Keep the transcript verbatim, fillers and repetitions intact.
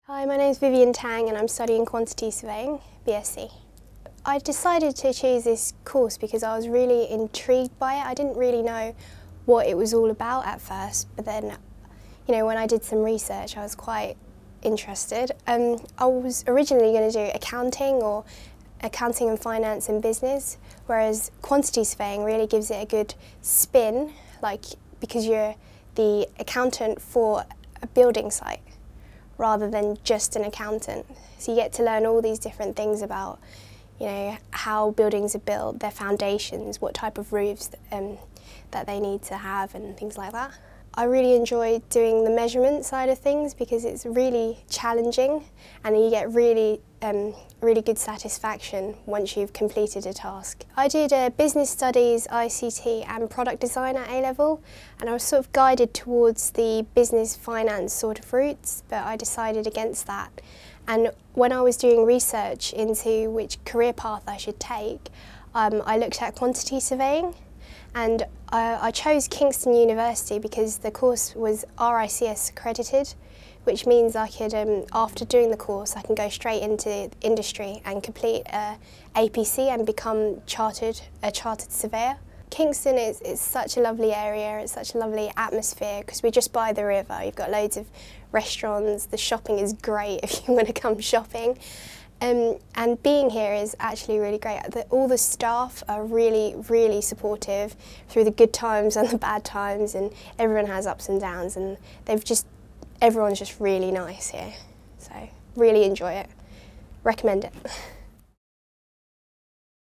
Hi, my name is Vivian Tang and I'm studying Quantity Surveying, B S c. I decided to choose this course because I was really intrigued by it. I didn't really know what it was all about at first, but then, you know, when I did some research I was quite interested. Um, I was originally going to do accounting or accounting and finance and business, whereas quantity surveying really gives it a good spin, like because you're the accountant for a building site rather than just an accountant. So you get to learn all these different things about, you know, how buildings are built, their foundations, what type of roofs um, that they need to have and things like that. I really enjoy doing the measurement side of things because it's really challenging and you get really, um, really good satisfaction once you've completed a task. I did uh, business studies, I C T and product design at A level, and I was sort of guided towards the business finance sort of routes, but I decided against that. And when I was doing research into which career path I should take, um, I looked at quantity surveying. And I, I chose Kingston University because the course was R I C S accredited, which means I could, um, after doing the course, I can go straight into industry and complete a A P C and become chartered, a chartered surveyor. Kingston is, is such a lovely area, it's such a lovely atmosphere because we're just by the river. You've got loads of restaurants, the shopping is great if you want to come shopping. Um, and being here is actually really great. The, all the staff are really, really supportive through the good times and the bad times, and everyone has ups and downs, and they've just, everyone's just really nice here. So really enjoy it. Recommend it.